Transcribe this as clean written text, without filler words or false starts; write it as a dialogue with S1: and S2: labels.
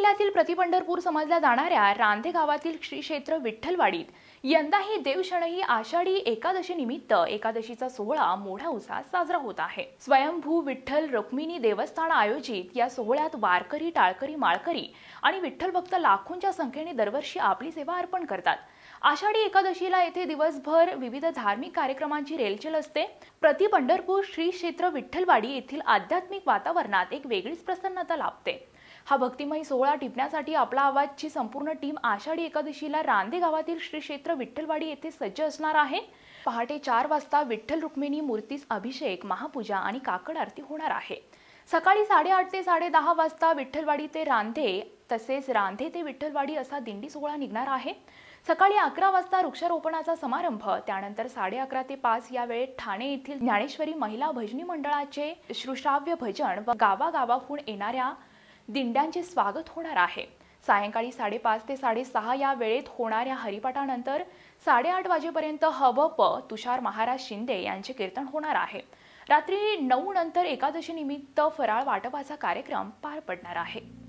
S1: जिल्ह्यातील प्रतिपंढरपूर समजल्या जाणाऱ्या रांधे गावातील श्री क्षेत्र विठ्ठलवाडीत यंदाही देवशणही आषाढी एकादशी निमित्त एकादशीचा सोहळा मोठ्या उत्साहात साजरा होत आहे। स्वयंभू विठ्ठल रुक्मिणी देवस्थान आयोजित या सोहळ्यात वारकरी, टाळकरी, माळकरी आणि विठ्ठल भक्त लाखोंच्या संख्येने दरवर्षी आपली सेवा अर्पण करतात। आषाढी एकादशीला येथे दिवसभर विविध धार्मिक कार्यक्रमांची रेलचेल असते। प्रतिपंढरपूर श्री क्षेत्र विठ्ठलवाडी येथील आध्यात्मिक वातावरणात एक वेगळीच प्रसन्नता लाभते। हा भक्तिमय सोहळा टिपण्यासाठी आपला आवाजची संपूर्ण टीम आषाढी एकादशीला रांधे गावातील श्री क्षेत्र विठ्ठलवाडी येथे सज्ज असणार आहे। पहाटे 4 वाजता विठ्ठल रुक्मिणी मूर्तीस अभिषेक, महापूजा आणि काकड आरती होणार आहे। सकाळी 8:30 ते 10:30 वाजता विठ्ठलवाडी ते रांधे तसेच रांधे ते विठ्ठलवाडी असा दिंडी सोहळा निघणार आहे। सकाळी 11 वाजता वृक्षारोपणाचा समारंभ, त्यानंतर 11:30 ते 5 या वेळेत ठाणे येथील ज्ञानेश्वरी महिला भजनी मंडळाचे श्रुश्राव्य भजन व गावागावाहून येणाऱ्या दिंड्यांचे स्वागत होणार आहे। सायंकाळी 5:30 ते 6:30 या वेळेत होणाऱ्या हरिपाठानंतर 8:30 वाजेपर्यंत हबप तुषार महाराज शिंदे यांचे कीर्तन होणार आहे। रात्री 9 नंतर एकादशी निमित्त फराळ वाटपाचा कार्यक्रम पार पडणार आहे।